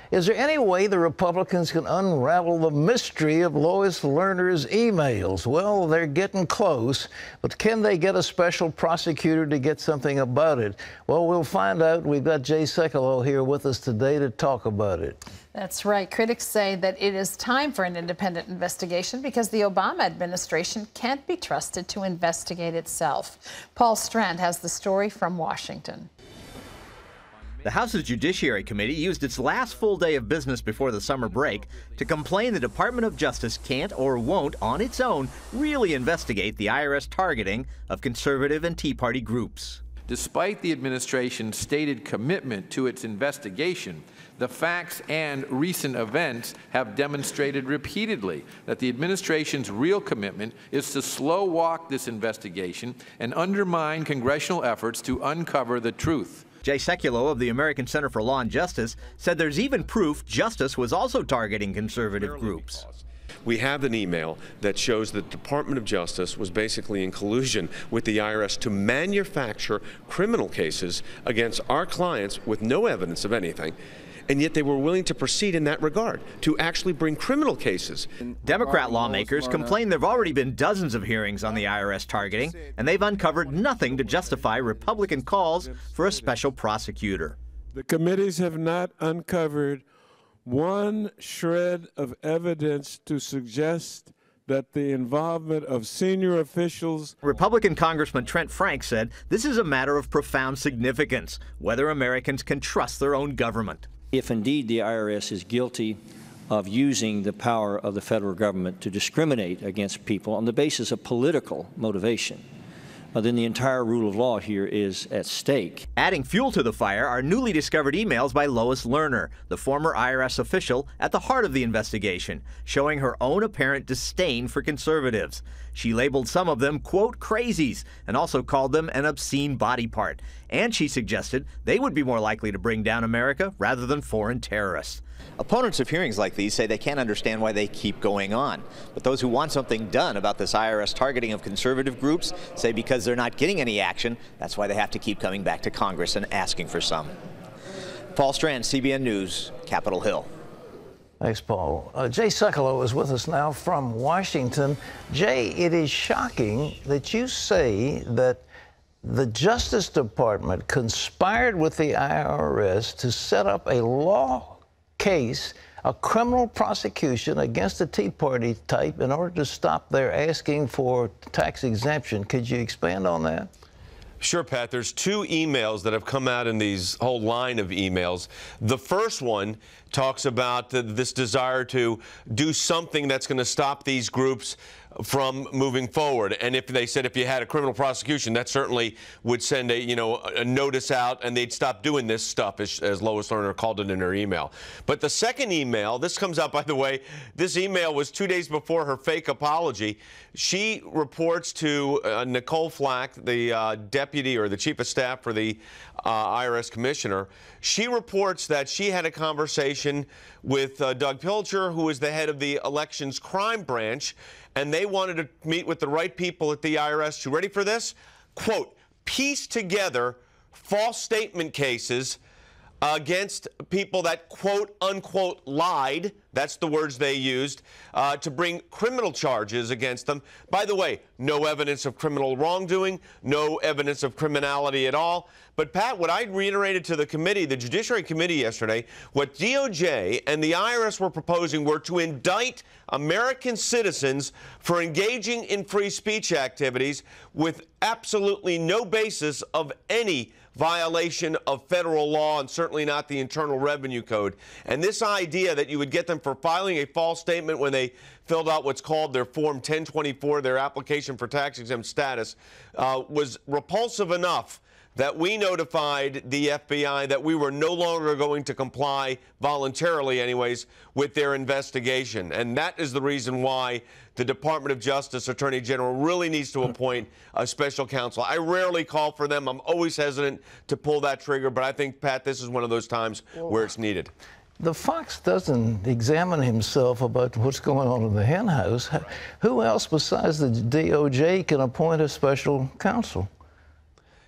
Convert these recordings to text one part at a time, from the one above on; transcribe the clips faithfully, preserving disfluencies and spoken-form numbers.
Is there any way the Republicans can unravel the mystery of Lois Lerner's emails? Well, they're getting close, but can they get a special prosecutor to get something about it? Well, we'll find out. We've got Jay Sekulow here with us today to talk about it. That's right. Critics say that it is time for an independent investigation because the Obama administration can't be trusted to investigate itself. Paul Strand has the story from Washington. The House's Judiciary Committee used its last full day of business before the summer break to complain the Department of Justice can't or won't, on its own, really investigate the I R S targeting of conservative and Tea Party groups. Despite the administration's stated commitment to its investigation, the facts and recent events have demonstrated repeatedly that the administration's real commitment is to slow walk this investigation and undermine congressional efforts to uncover the truth. Jay Sekulow of the American Center for Law and Justice said there's even proof Justice was also targeting conservative groups. We have an email that shows that the Department of Justice was basically in collusion with the I R S to manufacture criminal cases against our clients with no evidence of anything. And yet they were willing to proceed in that regard, to actually bring criminal cases. Democrat lawmakers complain there have already been dozens of hearings on the I R S targeting, and they've uncovered nothing to justify Republican calls for a special prosecutor. The committees have not uncovered one shred of evidence to suggest that the involvement of senior officials. Republican Congressman Trent Frank said this is a matter of profound significance, whether Americans can trust their own government. If indeed the I R S is guilty of using the power of the federal government to discriminate against people on the basis of political motivation, uh, then the entire rule of law here is at stake. Adding fuel to the fire are newly discovered emails by Lois Lerner, the former I R S official at the heart of the investigation, showing her own apparent disdain for conservatives. She labeled some of them, quote, crazies, and also called them an obscene body part. And she suggested they would be more likely to bring down America rather than foreign terrorists. Opponents of hearings like these say they can't understand why they keep going on. But those who want something done about this I R S targeting of conservative groups say because they're not getting any action, that's why they have to keep coming back to Congress and asking for some. Paul Strand, C B N News, Capitol Hill. Thanks, Paul. Uh, Jay Sekulow is with us now from Washington. Jay, it is shocking that you say that the Justice Department conspired with the I R S to set up a law case, a criminal prosecution against the Tea Party type in order to stop their asking for tax exemption. Could you expand on that? Sure, Pat. There's two emails that have come out in these whole line of emails. The first one talks about the, this desire to do something that's going to stop these groups from moving forward. And if they said if you had a criminal prosecution, that certainly would send a, you know, a notice out and they'd stop doing this stuff, as, as Lois Lerner called it in her email. But the second email, this comes out, by the way, this email was two days before her fake apology. She reports to uh, Nicole Flack, the uh, deputy or the chief of staff for the uh, I R S commissioner. She reports that she had a conversation with uh, Doug Pilcher, who is the head of the elections crime branch, and they wanted to meet with the right people at the I R S. You ready for this? Quote, piece together false statement cases against people that, quote, unquote, lied. That's the words they used, uh, to bring criminal charges against them. By the way, no evidence of criminal wrongdoing, no evidence of criminality at all. But, Pat, what I reiterated to the committee, the Judiciary Committee yesterday, what D O J and the I R S were proposing were to indict American citizens for engaging in free speech activities with absolutely no basis of any violation of federal law and certainly not the Internal Revenue Code. And this idea that you would get them for filing a false statement when they filled out what's called their Form ten twenty-four, their application for tax-exempt status, uh, was repulsive enough that we notified the F B I that we were no longer going to comply, voluntarily anyways, with their investigation. And that is the reason why the Department of Justice Attorney General really needs to appoint a special counsel. I rarely call for them. I'm always hesitant to pull that trigger, but I think, Pat, this is one of those times where it's needed. The Fox doesn't examine himself about what's going on in the hen house. Who else besides the D O J can appoint a special counsel?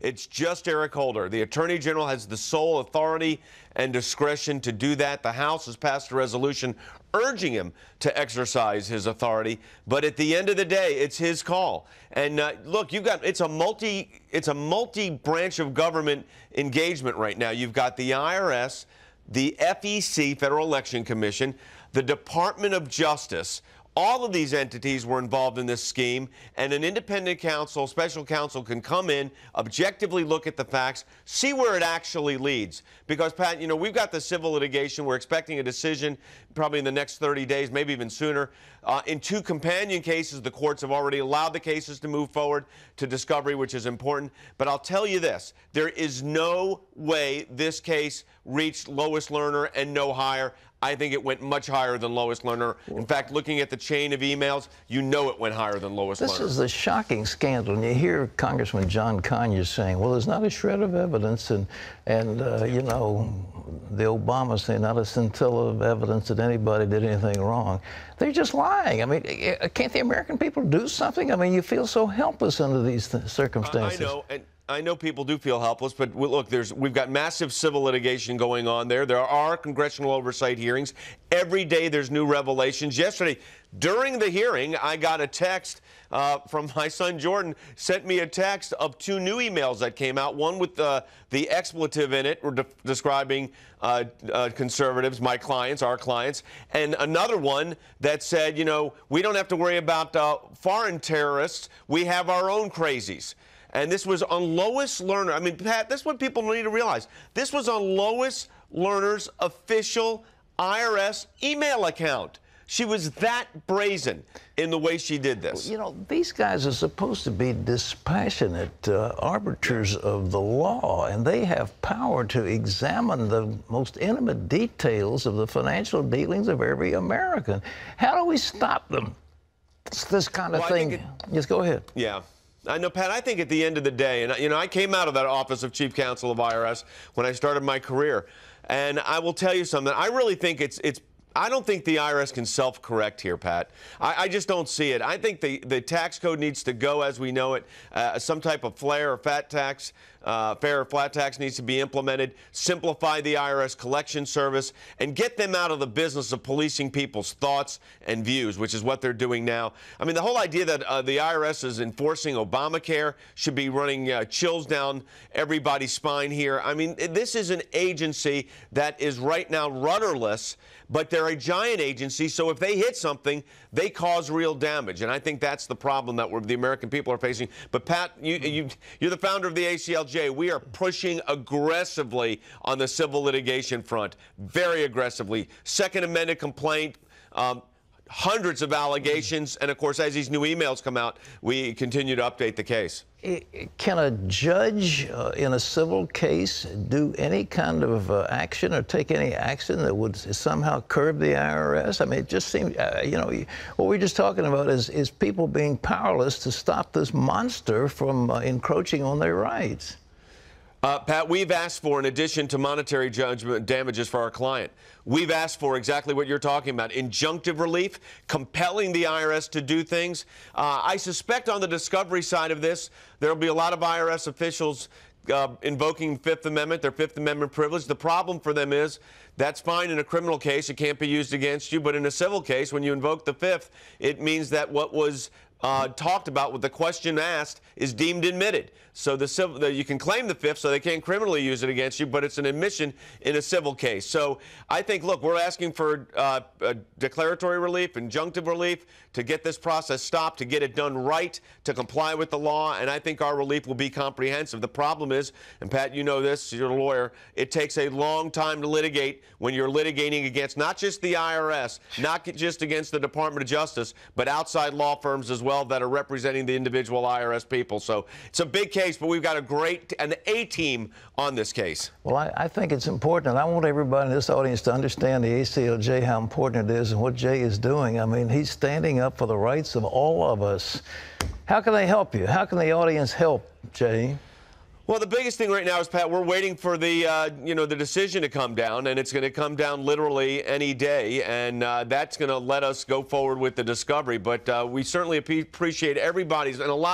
It's just Eric Holder. The Attorney General has the sole authority and discretion to do that. The House has passed a resolution urging him to exercise his authority. But at the end of the day, it's his call. And uh, look, you've got it's a multi it's a multi-branch of government engagement right now. You've got the I R S, the F E C, Federal Election Commission, the Department of Justice. All of these entities were involved in this scheme, and an independent counsel, special counsel, can come in, objectively look at the facts, see where it actually leads. Because, Pat, you know, we've got the civil litigation. We're expecting a decision probably in the next thirty days, maybe even sooner. Uh, in two companion cases, the courts have already allowed the cases to move forward to discovery, which is important. But I'll tell you this, there is no way this case reached Lois Lerner and no higher. I think it went much higher than Lois Lerner. In fact, looking at the chain of emails, you know it went higher than Lois Lerner. This is the shocking scandal. And you hear Congressman John Conyers saying, well, there's not a shred of evidence. And, and uh, you know, the Obamas say not a scintilla of evidence that anybody did anything wrong. They're just lying. I mean, can't the American people do something? I mean, you feel so helpless under these th circumstances. I know. And I know people do feel helpless, but look, there's, we've got massive civil litigation going on there. There are congressional oversight hearings. Every day there's new revelations. Yesterday, during the hearing, I got a text uh, from my son Jordan, sent me a text of two new emails that came out, one with uh, the expletive in it, de describing uh, uh, conservatives, my clients, our clients, and another one that said, you know, we don't have to worry about uh, foreign terrorists. We have our own crazies. And this was on Lois Lerner. I mean, Pat, this is what people need to realize. This was on Lois Lerner's official I R S email account. She was that brazen in the way she did this. You know, these guys are supposed to be dispassionate uh, arbiters of the law, and they have power to examine the most intimate details of the financial dealings of every American. How do we stop them? It's this kind of well, thing. It, Just go ahead. Yeah. I know, Pat, I think at the end of the day, and, you know, I came out of that office of Chief Counsel of I R S when I started my career, and I will tell you something. I really think it's, it's I don't think the I R S can self-correct here, Pat. I, I just don't see it. I think the, the tax code needs to go as we know it. Uh, some type of flare or fat tax, uh, fair or flat tax needs to be implemented. Simplify the I R S collection service and get them out of the business of policing people's thoughts and views, which is what they're doing now. I mean, the whole idea that uh, the I R S is enforcing Obamacare should be running uh, chills down everybody's spine here. I mean, this is an agency that is right now rudderless, but they're a giant agency, so if they hit something, they cause real damage. And I think that's the problem that we're, the American people are facing. But, Pat, you, you, you're the founder of the A C L J. We are pushing aggressively on the civil litigation front, very aggressively. Second Amendment complaint, um, hundreds of allegations, and, of course, as these new emails come out, we continue to update the case. Can a judge uh, in a civil case do any kind of uh, action or take any action that would somehow curb the I R S? I mean, it just seems, uh, you know, what we're just talking about is, is people being powerless to stop this monster from uh, encroaching on their rights. Uh, Pat, we've asked for, in addition to monetary judgment damages for our client, we've asked for exactly what you're talking about, injunctive relief, compelling the I R S to do things. Uh, I suspect on the discovery side of this, there will be a lot of I R S officials uh, invoking Fifth Amendment, their Fifth Amendment privilege. The problem for them is that's fine in a criminal case. It can't be used against you. But in a civil case, when you invoke the Fifth, it means that what was Uh, talked about with the question asked is deemed admitted. So the civil, the, you can claim the Fifth, so they can't criminally use it against you, but it's an admission in a civil case. So I think, look, we're asking for uh, a declaratory relief, injunctive relief, to get this process stopped, to get it done right, to comply with the law, and I think our relief will be comprehensive. The problem is, and Pat, you know this, you're a lawyer, it takes a long time to litigate when you're litigating against not just the I R S, not just against the Department of Justice, but outside law firms as well that are representing the individual I R S people. So it's a big case, but we've got a great, an A-team on this case. Well, I, I think it's important, and I want everybody in this audience to understand the A C L J, how important it is and what Jay is doing. I mean, he's standing up for the rights of all of us. How can they help you? How can the audience help, Jay? Well, the biggest thing right now is, Pat, we're waiting for the, uh, you know, the decision to come down, and it's going to come down literally any day, and uh, that's going to let us go forward with the discovery. But uh, we certainly appreciate everybody's, and a lot of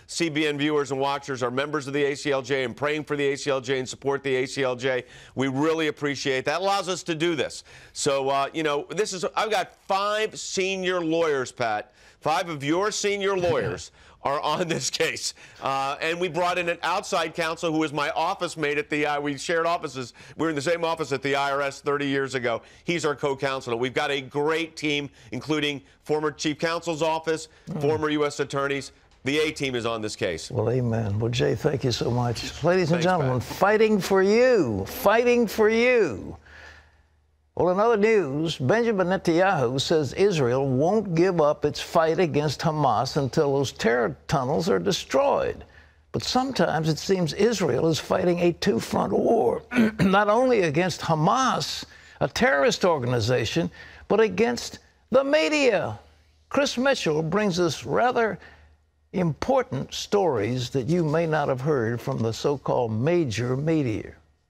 C B N viewers and watchers are members of the A C L J and praying for the A C L J and support the A C L J. We really appreciate that. That allows us to do this. So, uh, you know, this is, I've got five senior lawyers, Pat. Five of your senior lawyers are on this case. Uh, and we brought in an outside counsel who was my office mate at the, uh, we shared offices. We were in the same office at the I R S thirty years ago. He's our co-counsel. We've got a great team, including former chief counsel's office, mm. former U S attorneys. The A-team is on this case. Well, amen. Well, Jay, thank you so much. Ladies and Thanks, gentlemen, Pat. fighting for you, fighting for you. Well, in other news, Benjamin Netanyahu says Israel won't give up its fight against Hamas until those terror tunnels are destroyed. But sometimes it seems Israel is fighting a two-front war, not only against Hamas, a terrorist organization, but against the media. Chris Mitchell brings us rather important stories that you may not have heard from the so-called major media.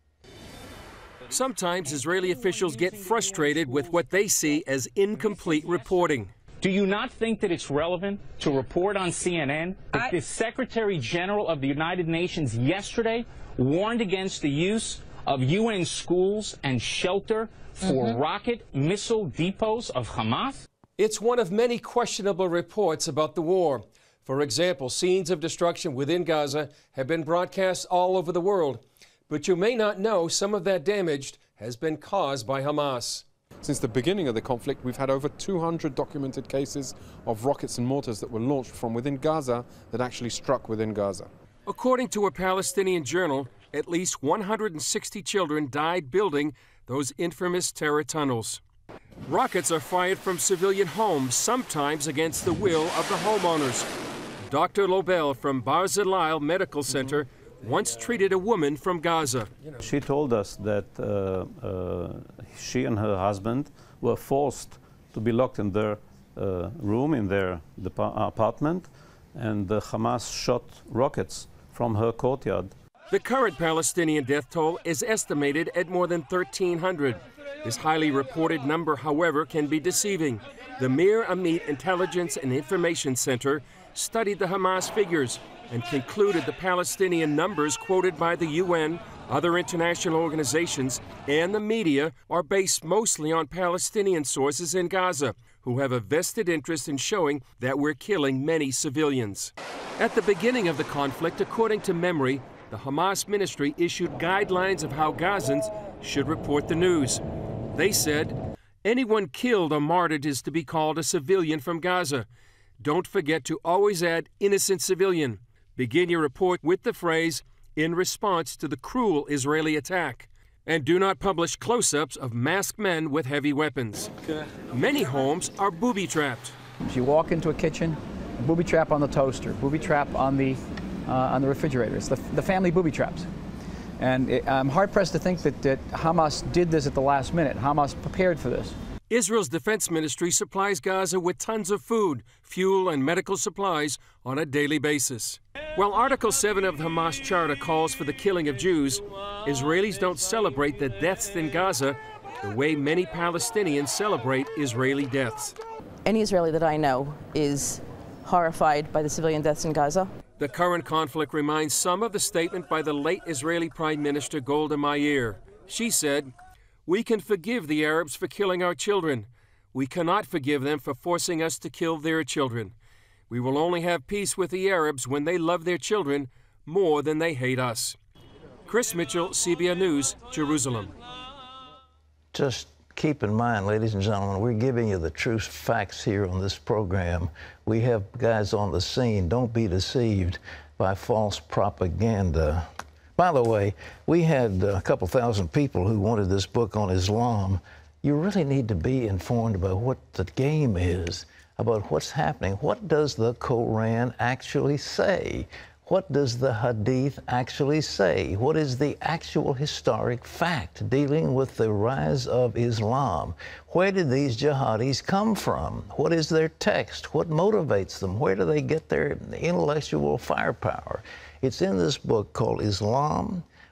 Sometimes Israeli officials get frustrated with what they see as incomplete reporting. Do you not think that it's relevant to report on C N N that I... the Secretary General of the United Nations yesterday warned against the use of U N schools and shelter for mm-hmm. rocket missile depots of Hamas? It's one of many questionable reports about the war. For example, scenes of destruction within Gaza have been broadcast all over the world. But you may not know some of that damage has been caused by Hamas. Since the beginning of the conflict, we've had over two hundred documented cases of rockets and mortars that were launched from within Gaza that actually struck within Gaza. According to a Palestinian journal, at least one hundred sixty children died building those infamous terror tunnels. Rockets are fired from civilian homes, sometimes against the will of the homeowners. Doctor Lobel from Barzilai Medical Center once treated a woman from Gaza. She told us that uh, uh, she and her husband were forced to be locked in their uh, room, in their apartment, and the Hamas shot rockets from her courtyard. The current Palestinian death toll is estimated at more than thirteen hundred. This highly reported number, however, can be deceiving. The Mir Amit Intelligence and Information Center studied the Hamas figures and concluded the Palestinian numbers quoted by the U N, other international organizations, and the media are based mostly on Palestinian sources in Gaza, who have a vested interest in showing that we're killing many civilians. At the beginning of the conflict, according to Memory, the Hamas ministry issued guidelines of how Gazans should report the news. They said, anyone killed or martyred is to be called a civilian from Gaza. Don't forget to always add innocent civilian. Begin your report with the phrase, in response to the cruel Israeli attack. And do not publish close-ups of masked men with heavy weapons. Okay. Many homes are booby-trapped. If you walk into a kitchen, a booby trap on the toaster, booby trap on the, uh, on the refrigerator. It's the, the family booby traps. And it, I'm hard-pressed to think that, that Hamas did this at the last minute. Hamas prepared for this. Israel's defense ministry supplies Gaza with tons of food, fuel, and medical supplies on a daily basis. While Article seven of the Hamas Charter calls for the killing of Jews, Israelis don't celebrate the deaths in Gaza the way many Palestinians celebrate Israeli deaths. Any Israeli that I know is horrified by the civilian deaths in Gaza. The current conflict reminds some of the statement by the late Israeli Prime Minister Golda Meir. She said, "We can forgive the Arabs for killing our children. We cannot forgive them for forcing us to kill their children. We will only have peace with the Arabs when they love their children more than they hate us." Chris Mitchell, C B N News, Jerusalem. Just keep in mind, ladies and gentlemen, we're giving you the true facts here on this program. We have guys on the scene. Don't be deceived by false propaganda. By the way, we had a couple thousand people who wanted this book on Islam. You really need to be informed about what the game is, about what's happening. What does the Quran actually say? What does the Hadith actually say? What is the actual historic fact dealing with the rise of Islam? Where did these jihadis come from? What is their text? What motivates them? Where do they get their intellectual firepower? It's in this book called Islam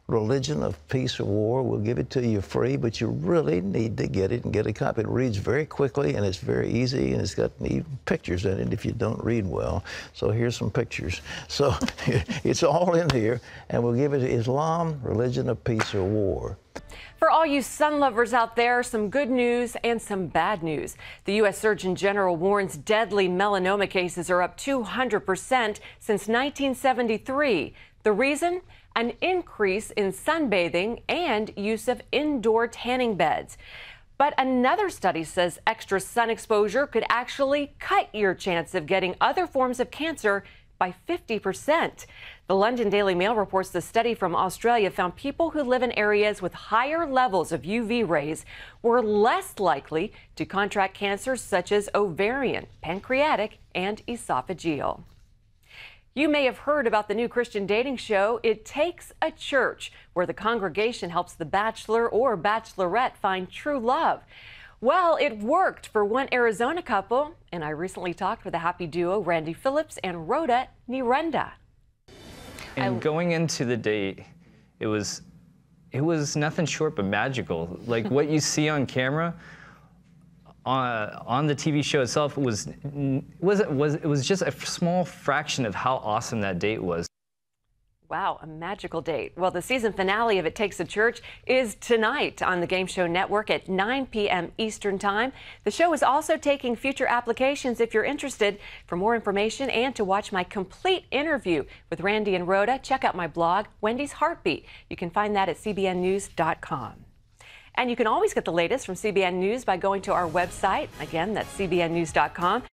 Religion of Peace or War. We'll give it to you free, but you really need to get it and get a copy. It reads very quickly, and it's very easy, and it's got neat pictures in it if you don't read well. So here's some pictures. So it's all in here, and we'll give it to Islam, Religion of Peace or War. For all you sun lovers out there, some good news and some bad news. The U S Surgeon General warns deadly melanoma cases are up two hundred percent since nineteen seventy-three. The reason? An increase in sunbathing and use of indoor tanning beds. But another study says extra sun exposure could actually cut your chance of getting other forms of cancer by fifty percent. The London Daily Mail reports the study from Australia found people who live in areas with higher levels of U V rays were less likely to contract cancers such as ovarian, pancreatic, and esophageal. You may have heard about the new Christian dating show, It Takes a Church, where the congregation helps the bachelor or bachelorette find true love. Well, it worked for one Arizona couple, and I recently talked with a happy duo, Randy Phillips and Rhoda Nirenda. And going into the date, it was, it was nothing short but magical. Like what you see on camera, Uh, on the T V show itself was was it was it was just a small fraction of how awesome that date was. Wow, a magical date. Well, the season finale of It Takes a Church is tonight on the Game Show Network at nine p m Eastern Time. The show is also taking future applications if you're interested. For more information and to watch my complete interview with Randy and Rhoda, check out my blog, Wendy's Heartbeat. You can find that at c b n news dot com. And you can always get the latest from C B N News by going to our website. Again, that's c b n news dot com.